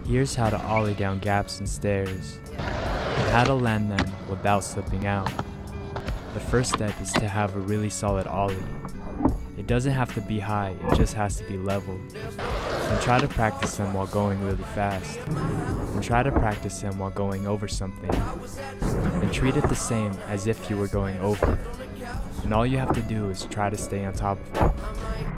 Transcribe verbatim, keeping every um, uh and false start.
Here's how to ollie down gaps and stairs, and how to land them without slipping out. The first step is to have a really solid ollie. It doesn't have to be high, it just has to be level. And try to practice them while going really fast. And try to practice them while going over something. And treat it the same as if you were going over. And all you have to do is try to stay on top of it.